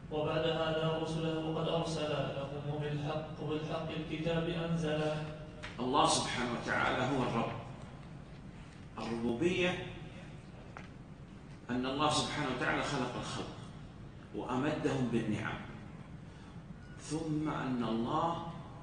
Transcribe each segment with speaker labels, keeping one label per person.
Speaker 1: وبعد هذا رسله قد أرسل لهم بالحق الكتاب أنزلا.
Speaker 2: الله سبحانه وتعالى هو الرب. الربوبية أن الله سبحانه وتعالى خلق الخلق وأمدهم بالنعم، ثم أن الله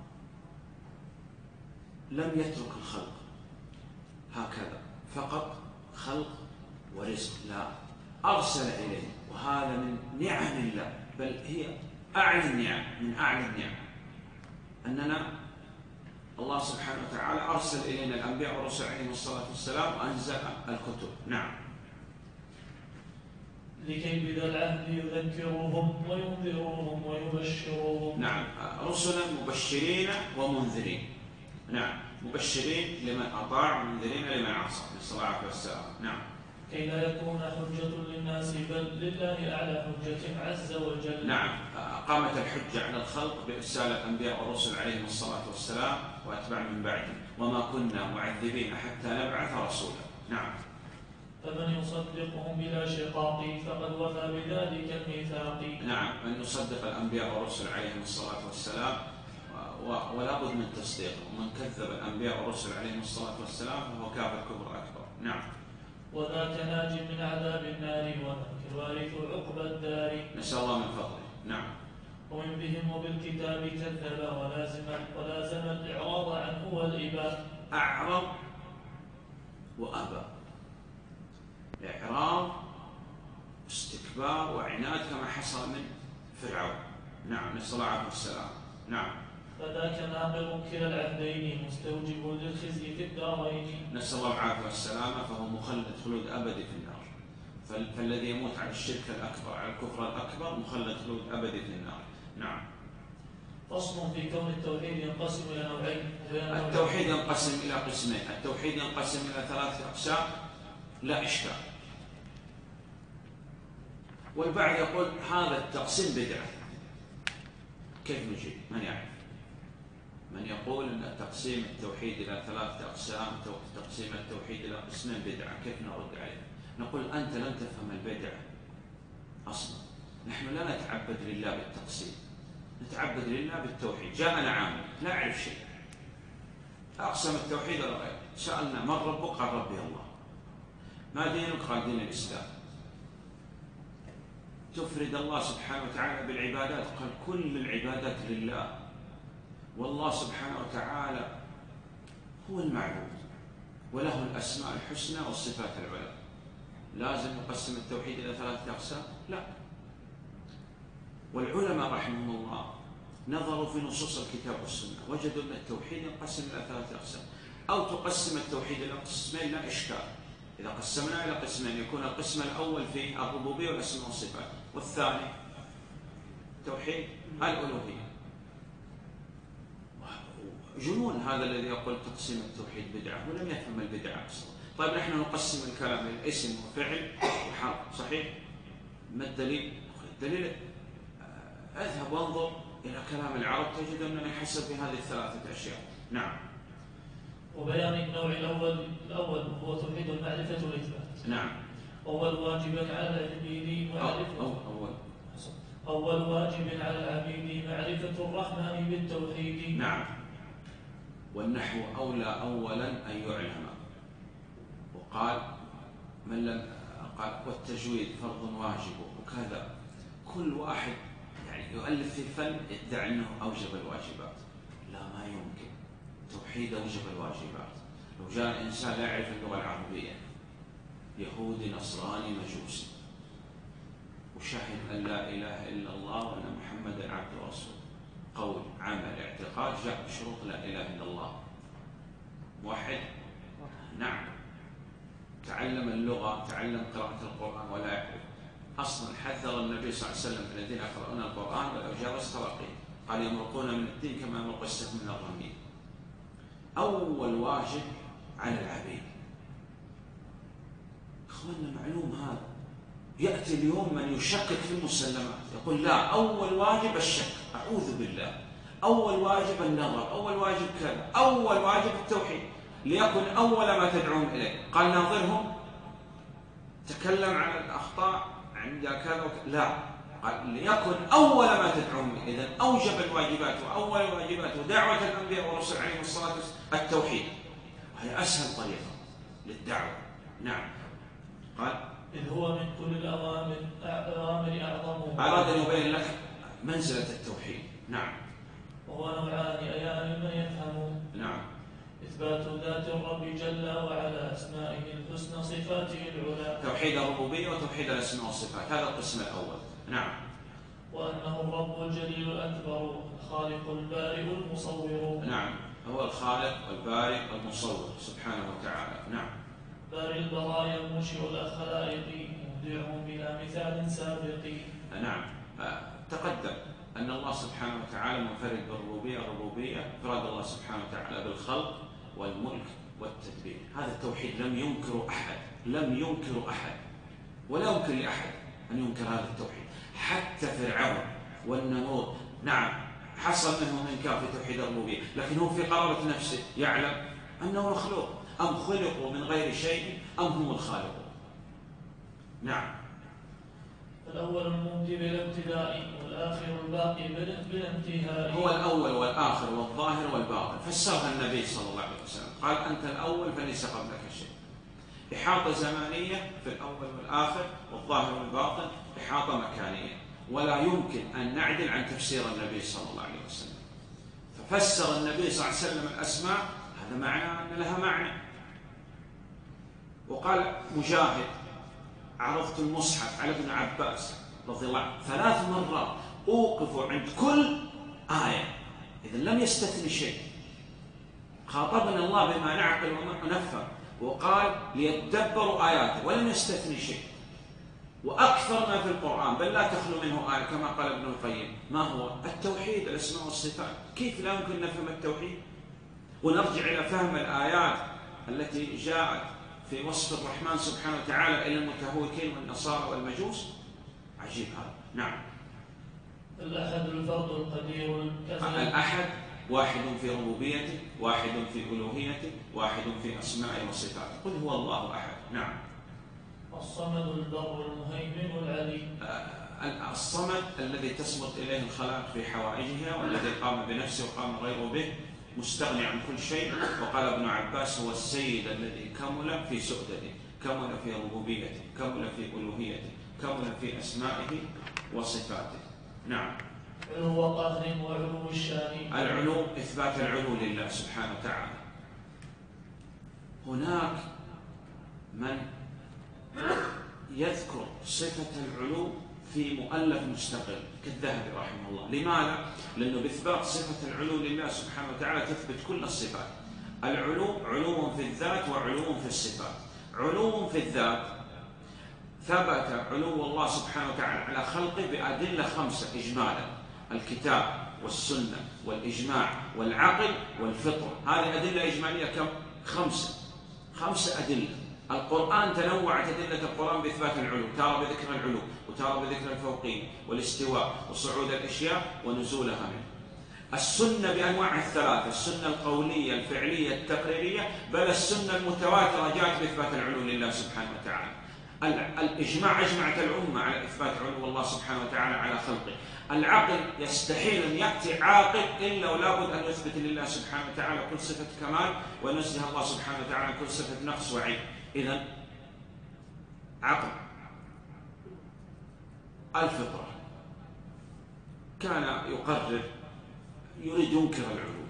Speaker 2: لم يترك الخلق هكذا فقط خلق ورزق، لا، أرسل إليه، وهذا من نعم الله، بل هي أعلى النعم، من أعلى النعم أننا الله سبحانه وتعالى أرسل إلينا الأنبياء والرسل عليهم الصلاة والسلام وأنزل الكتب. نعم.
Speaker 1: لكي بذا العهد يذكرهم وينذرهم ويبشرهم.
Speaker 2: نعم، رسلا مبشرين ومنذرين. نعم، مبشرين لمن أطاع ومنذرين لمن عصى، صلى الله عليه وسلم. نعم.
Speaker 1: كي لا يكون حجة للناس بل لله أعلى حجة عز وجل.
Speaker 2: نعم، قامت الحجة على الخلق بإرسال الأنبياء والرسل عليهم الصلاة والسلام وأتباع من بعدهم، وما كنا معذبين حتى نبعث رسولا. نعم.
Speaker 1: فمن يصدقهم بلا شقاق فقد وفى بذلك الميثاق.
Speaker 2: نعم، من يصدق الأنبياء والرسل عليهم الصلاة والسلام ولا بد من تصديقه، ومن كذب الأنبياء والرسل عليهم الصلاة والسلام فهو كافر كفر أكبر. نعم.
Speaker 1: وذاك ناج من عذاب النار وذاك الوارث عقبى الدار.
Speaker 2: نسأل الله من فضله. نعم.
Speaker 1: ومن بهم وبالكتاب كذب ولازم الإعراض عنه والإباء.
Speaker 2: أعرض وأبى، إعراض استكبار وعناد كما حصل من فرعون. نعم، نسأل الله عليه السلام. نعم.
Speaker 1: فذاك ناقض كلا العهدين مستوجب للخزي في الدارين.
Speaker 2: نسأل الله العافية والسلامة، فهو مخلد خلود أبدي في النار. فالذي يموت على الشرك الأكبر، على الكفر الأكبر، مخلد خلود أبدي في النار. نعم.
Speaker 1: فصل في كون التوحيد ينقسم إلى نوعين.
Speaker 2: التوحيد ينقسم إلى قسمين، التوحيد ينقسم إلى 3 أقسام لا إشكال. والبعض يقول هذا التقسيم بدعة. كيف نجيب؟ من يعرف؟ من يقول أن تقسيم التوحيد إلى 3 أقسام، تقسيم التوحيد إلى قسمين بدعة، كيف نرد عليه؟ نقول أنت لم تفهم البدعة أصلا. نحن لا نتعبد لله بالتقسيم، نتعبد لله بالتوحيد. جاءنا عامل لا أعرف شيء، أقسم التوحيد ولا غير، سألنا من ربك؟ قال ربي الله. ما دينك؟ قال دين الإسلام. تفرد الله سبحانه وتعالى بالعبادات؟ قال كل العبادات لله، والله سبحانه وتعالى هو المعبود وله الأسماء الحسنى والصفات العلى. لازم نقسم التوحيد إلى 3 أقسام؟ لا. والعلماء رحمهم الله نظروا في نصوص الكتاب والسنة وجدوا أن التوحيد ينقسم إلى 3 أقسام، أو تقسم التوحيد إلى قسمين لا إشكال. إذا قسمنا إلى قسمين يكون القسم الأول في الربوبية والأسماء والصفات، والثاني توحيد الألوهية. جنون هذا الذي يقول تقسيم التوحيد بدعة ولم يفهم البدعة أصلا. طيب نحن نقسم الكلام إلى اسم وفعل وحرف، صحيح؟ ما الدليل؟ الدليل اذهب وانظر إلى كلام العرب تجد أنه يحسب في هذه ال3 أشياء. نعم.
Speaker 1: وبيان النوع الأول هو توحيد المعرفة والإثبات.
Speaker 2: نعم.
Speaker 1: أول واجب على العبيد معرفة أول واجب على العبيد معرفة الرحمن بالتوحيد.
Speaker 2: نعم. والنحو أولى أولا أن يعلم، وقال من لم قال والتجويد فرض واجب، وكذا كل واحد يعني يؤلف في فن يدعي أنه أوجب الواجبات. لا، ما يمكن. توحيد أوجب الواجبات. لو جاء إنسان لا يعرف اللغة العربية، يهودي نصراني مجوسي، وشهد أن لا إله إلا الله وأن محمدا عبده ورسوله، قول عمل اعتقاد، جاء بشروط لا إله إلا الله، موحد؟ نعم. تعلم اللغة، تعلم قراءة القرآن ولا يعرف أصلا. حذر النبي صلى الله عليه وسلم الذين يقرؤون القرآن ولو جاوز تراقيه، قال يمرقون من الدين كما يمرق السهم من الرميم. أول واجب على العبيد. إخواننا معلوم هذا. يأتي اليوم من يشكك في المسلمات يقول لا، أول واجب الشك، أعوذ بالله. أول واجب النظر، أول واجب كذا، أول واجب التوحيد، ليكن أول ما تدعون إليه. قال ناظرهم، تكلم عن الأخطاء عند كذا لا، قال ليكن أول ما تدعوهم. إذن أوجب الواجبات وأول الواجبات ودعوة الأنبياء والرسل عليهم الصلاة والسلام التوحيد، وهي أسهل طريقة للدعوة. نعم. قال
Speaker 1: إذ هو من كل الأوامر أعظمه.
Speaker 2: أراد أن يبين لك منزلة التوحيد. نعم.
Speaker 1: وهو نوعان أيان من يفهم.
Speaker 2: نعم.
Speaker 1: إثبات ذات الرب جل وعلا أسمائه الحسنى صفاته العلى.
Speaker 2: توحيد الربوبية وتوحيد الأسماء والصفات، هذا القسم الأول. نعم.
Speaker 1: وأنه الرب الجليل الأكبر الخالق البارئ المصور.
Speaker 2: نعم، هو الخالق والبارئ المصور سبحانه وتعالى. نعم.
Speaker 1: بارئ البرايا منشئ الخلائق مبدعهم بلا مثال سابق.
Speaker 2: نعم. تقدم أن الله سبحانه وتعالى منفرد بالربوبية. الربوبية إفراد الله سبحانه وتعالى بالخلق والملك والتدبير. هذا التوحيد لم ينكر أحد، لم ينكر أحد، ولا يمكن لأحد أن ينكر هذا التوحيد. حتى فرعون والنمرود نعم حصل منهم إنكار في توحيد الربوبية، لكن هو في قرارة نفسه يعلم أنه مخلوق. أم خلقوا من غير شيء أم هم الخالقون. نعم.
Speaker 1: الأول المبدي بلا ابتداء والآخر الباقي بلا انتهاء.
Speaker 2: هو الأول والآخر والظاهر والباطن، فسرها النبي صلى الله عليه وسلم، قال أنت الأول فليس قبلك شيء. إحاطة زمانية في الأول والآخر والظاهر والباطن، إحاطة مكانية، ولا يمكن أن نعدل عن تفسير النبي صلى الله عليه وسلم. ففسر النبي صلى الله عليه وسلم الأسماء، هذا معناه أن لها معنى. وقال مجاهد عرضت المصحف على ابن عباس رضي الله عنه 3 مرات أوقف عند كل آية، إذن لم يستثني شيء. خاطبنا الله بما نعقل ونفهم، وقال ليتدبروا آياته ولم يستثني شيء. وأكثر ما في القرآن بل لا تخلو منه آية كما قال ابن القيم. ما هو التوحيد الأسماء والصفات. كيف لا يمكن نفهم التوحيد ونرجع إلى فهم الآيات التي جاءت في وصف الرحمن سبحانه وتعالى إلى المتهوكين والنصارى والمجوس؟ عجيب هذا. نعم.
Speaker 1: الأحد الفرد القدير
Speaker 2: الأحد واحد في ربوبيته، واحد في ألوهيته، واحد في أسمائه وصفاته. قل هو الله أحد. نعم.
Speaker 1: الصمد البر المهيمن العلي.
Speaker 2: الصمد الذي تصمد إليه الخلائق في حوائجها، والذي قام بنفسه وقام غيره به، مستغني عن كل شيء. وقال ابن عباس هو السيد الذي كمل في سؤدده، كمل في ربوبيته، كمل في ألوهيته، كمل في أسمائه وصفاته. نعم.
Speaker 1: علو قهر وعلو الشان.
Speaker 2: العلو إثبات العلو لله سبحانه وتعالى. هناك من يذكر صفة العلو في مؤلف مستقل كالذهبي رحمه الله. لماذا؟ لأنه بإثبات صفة العلو لله سبحانه وتعالى تثبت كل الصفات. العلو علو في الذات وعلو في الصفات. علو في الذات ثبت علو الله سبحانه وتعالى على خلقه بأدلة 5 إجمالا: الكتاب والسنة والإجماع والعقل والفطرة. هذه أدلة إجمالية كم؟ 5 أدلة. القرآن تنوعت أدلة القرآن بإثبات العلو، تارة بذكر العلو وتارة بذكر الفوقية والاستواء وصعود الأشياء ونزولها منه. السنة بأنواعها 3: السنة القولية الفعلية التقريرية، بل السنة المتواترة جاءت بإثبات العلو لله سبحانه وتعالى. الإجماع أجمعت الأمة على إثبات علو الله سبحانه وتعالى على خلقه. العقل يستحيل أن يأتي عاقل إلا ولابد أن يثبت لله سبحانه وتعالى كل صفة كمال، ونزه الله سبحانه وتعالى كل صفة نقص وعيب. إذن عقل. الفطرة كان يقرر يريد ينكر العلو،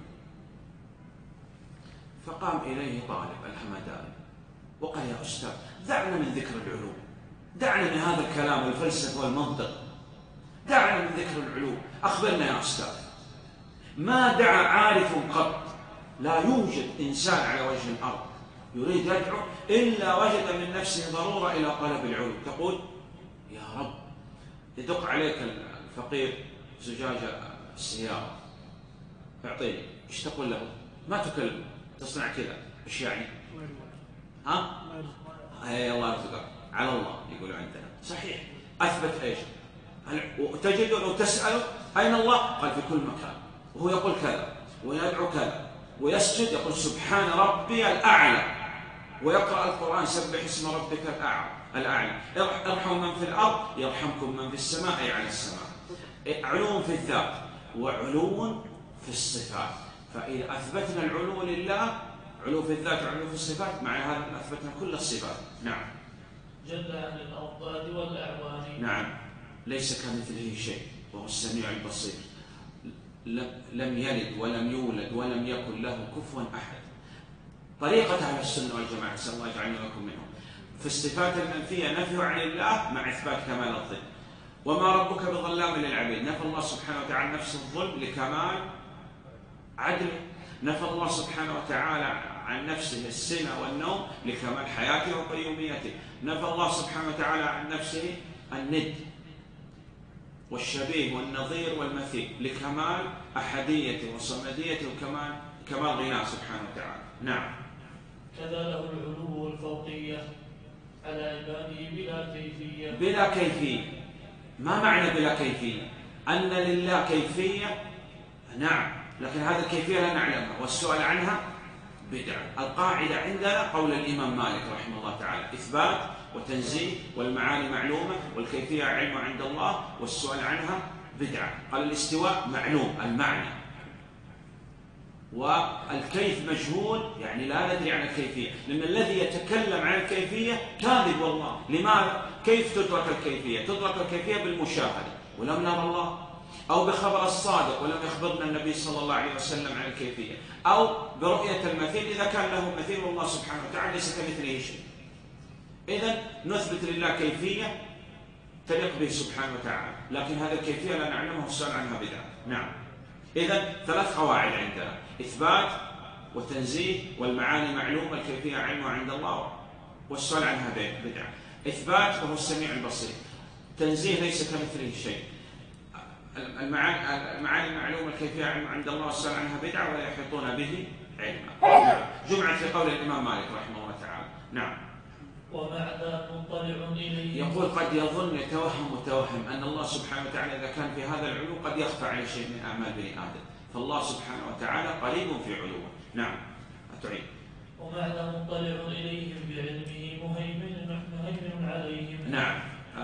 Speaker 2: فقام إليه طالب الهمداني وقال: يا أستاذ دعنا من ذكر العلو، دعنا من هذا الكلام والفلسفة والمنطق، دعنا من ذكر العلو، أخبرنا يا أستاذ. ما دعا عارف قط، لا يوجد إنسان على وجه الأرض يريد يدعو إلا وجد من نفسه ضرورة إلى طلب العلو. تقول: يا رب، يدق عليك الفقير زجاجة السيارة، اعطيني. ايش تقول له؟ ما تكلم، تصنع كذا. ايش يعني؟ ها؟ اي الله يرزقك، على الله يقولوا عندنا. صحيح. اثبت ايش؟ وتجد لو تسأله اين الله؟ قال في كل مكان، وهو يقول كذا ويدعو كذا ويسجد يقول سبحان ربي الأعلى، ويقرأ القرآن سبح اسم ربك الأعلى. ارحموا من في الأرض يرحمكم من في السماء، أي على السماء. علو في الذات وعلو في الصفات. فإذا أثبتنا العلو لله، علو في الذات وعلو في الصفات، معنى هذا أثبتنا كل الصفات. نعم.
Speaker 1: جل عن الأضداد والأعوان.
Speaker 2: نعم. ليس كمثله شيء وهو السميع البصير. لم يلد ولم يولد ولم يكن له كفوا أحد. طريقة أهل السنة والجماعة، نسأل الله يجعلنا لكم منهم، في الصفات المنفية نفي عن الله مع إثبات كمال الظلم. وما ربك بظلام للعبيد، نفى الله سبحانه وتعالى نفس الظلم لكمال عدله. نفى الله سبحانه وتعالى عن نفسه السنة والنوم لكمال حياته وقيوميته. نفى الله سبحانه وتعالى عن نفسه الند والشبيه والنظير والمثيل لكمال أحديته وصمديته وكمال غناه سبحانه وتعالى. نعم.
Speaker 1: كذا له العلو والفوقية على عباده بلا كيفية.
Speaker 2: بلا كيفية. ما معنى بلا كيفية؟ أن لله كيفية، نعم، لكن هذه الكيفية لا نعلمها والسؤال عنها بدعة. القاعدة عندنا قول الإمام مالك رحمه الله تعالى: إثبات وتنزيه والمعاني معلومة والكيفية علم عند الله والسؤال عنها بدعة. قال الاستواء معلوم المعنى، والكيف مجهول، يعني لا ندري عن الكيفية، لأن الذي يتكلم عن الكيفية كاذب والله. لماذا؟ كيف تدرك الكيفية؟ تدرك الكيفية بالمشاهدة ولم نرى الله، أو بخبر الصادق ولم يخبرنا النبي صلى الله عليه وسلم عن الكيفية، أو برؤية المثيل إذا كان له مثيل والله سبحانه وتعالى ليس كمثله شيء. إذن نثبت لله كيفية تليق به سبحانه وتعالى، لكن هذه الكيفية لا نعلمها والسؤال عنها بدعة. نعم. إذن 3 قواعد عندنا: إثبات وتنزيه والمعاني معلومة الكيفية علم عند الله والسؤال عنها بدعة. إثبات وهو السميع البصير، تنزيه ليس كمثله شيء، المعاني معلومة الكيفية علم عند الله والسؤال عنها بدعة ولا يحيطون به علما. نعم. جمعت في قول الإمام مالك رحمه الله تعالى. نعم.
Speaker 1: ومعدى مطلع إليه.
Speaker 2: يقول قد يظن يتوهم متوهم أن الله سبحانه وتعالى إذا كان في هذا العلو قد يخفى عليه شيء من أعمال بني آدم، فالله سبحانه وتعالى قريب في علوه. نعم. أتعيد.
Speaker 1: ومعدى مطلع إليهم بعلمه مهيمن عليهم.
Speaker 2: نعم.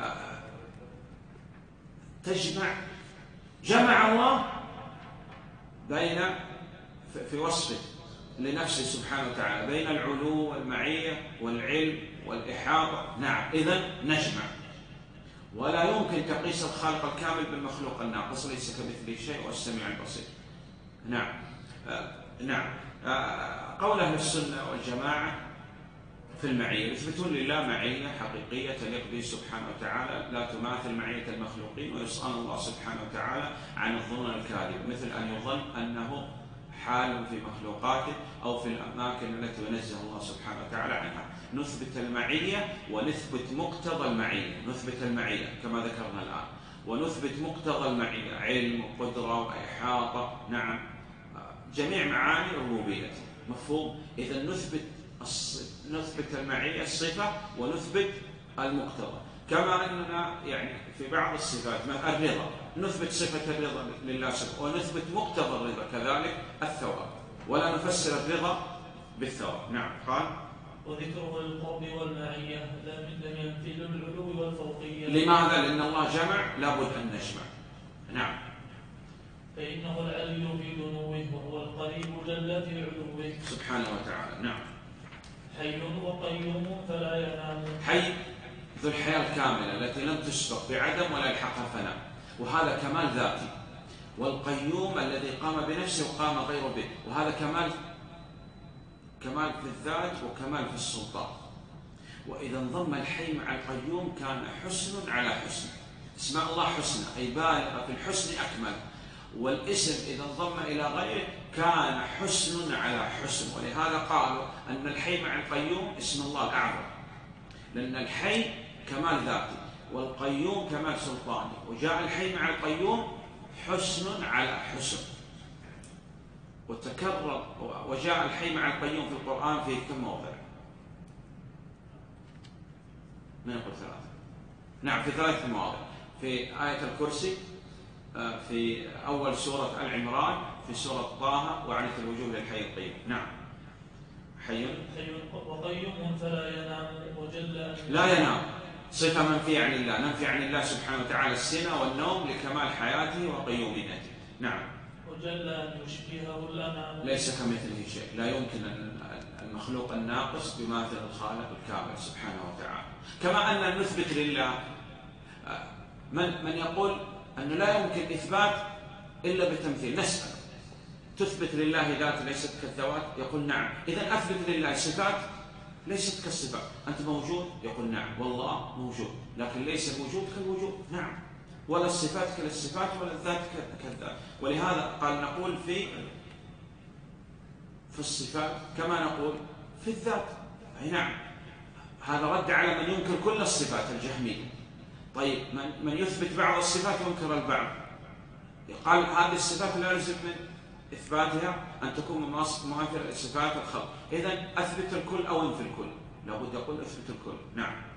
Speaker 2: جمع الله بين في وصفه لنفسه سبحانه وتعالى بين العلو والمعية والعلم والإحاطة. نعم. إذن نجمع، ولا يمكن تقيس الخالق الكامل بالمخلوق الناقص، ليس كمثله شيء والسميع البصير. نعم. نعم. قول أهل السنة والجماعة في المعية، يثبتون لله معية حقيقية تليق به سبحانه وتعالى لا تماثل معية المخلوقين، ويسأل الله سبحانه وتعالى عن الظن الكاذب، مثل أن يظن أنه حال في مخلوقاته أو في الأماكن التي ينزه الله سبحانه وتعالى عنها. نثبت المعية ونثبت مقتضى المعية، نثبت المعية كما ذكرنا الآن، ونثبت مقتضى المعية علم وقدرة وإحاطة. نعم. جميع معاني ربوبيته. مفهوم؟ إذا نثبت المعية الصفة ونثبت المقتضى، كما أننا يعني في بعض الصفات الرضا نثبت صفة الرضا لله سبحانه ونثبت مقتضى الرضا كذلك الثواب، ولا نفسر الرضا بالثواب. نعم. قال
Speaker 1: وذكره القرب والمعية لم ينفي العلو والفوقية.
Speaker 2: لماذا؟ لأن الله جمع، لابد أن نجمع. نعم.
Speaker 1: فإنه العلي في دنوه وهو القريب جل في علوه
Speaker 2: سبحانه وتعالى. نعم.
Speaker 1: حي وقيوم فلا ينام.
Speaker 2: حي ذو الحياة الكاملة التي لم تسبق بعدم ولا يلحقها فناء، وهذا كمال ذاتي. والقيوم الذي قام بنفسه وقام غيره به، وهذا كمال في الذات وكمال في السلطان. وإذا انضم الحي مع القيوم كان حسن على حسن. اسماء الله حسنى أي بالغة في الحسن أكمل، والاسم إذا انضم إلى غيره كان حسن على حسن. ولهذا قالوا أن الحي مع القيوم اسم الله الأعظم، لأن الحي كمال ذاتي والقيوم كمال سلطاني، وجاء الحي مع القيوم حسن على حسن. وتكرر وجاء الحي مع القيوم في القرآن في كم موضع؟ من يقول 3؟ نعم، في 3 مواضع. في آية الكرسي، في أول سورة العمران، في سورة طه، وعنت الوجوه للحي القيوم. نعم. حي
Speaker 1: وقيوم فلا ينام وجل
Speaker 2: لا ينام. صفة منفية عن الله، ننفي عن الله سبحانه وتعالى السنة والنوم لكمال حياته وقيوميته. نعم.
Speaker 1: وجل أن يشبهه الأنام،
Speaker 2: ليس كمثله شيء، لا يمكن المخلوق الناقص بماثل الخالق الكامل سبحانه وتعالى. كما أن نثبت لله، من يقول أنه لا يمكن إثبات إلا بتمثيل، نسأل تثبت لله ذات ليست كالذوات؟ يقول نعم. إذا أثبت لله صفات ليست كالصفات. أنت موجود؟ يقول نعم. والله موجود، لكن ليس الوجود كالوجود. نعم. ولا الصفات كالصفات ولا الذات كالذات. ولهذا قال نقول في الصفات كما نقول في الذات. أي نعم. هذا رد على من ينكر كل الصفات، الجهمية. طيب من يثبت بعض الصفات ينكر البعض. قال هذه الصفات لا يلزم من إثباتها أن تكون مماثلة لصفات الخلق. إذن أثبت الكل أو انفي الكل، لابد يقول أثبت الكل. نعم.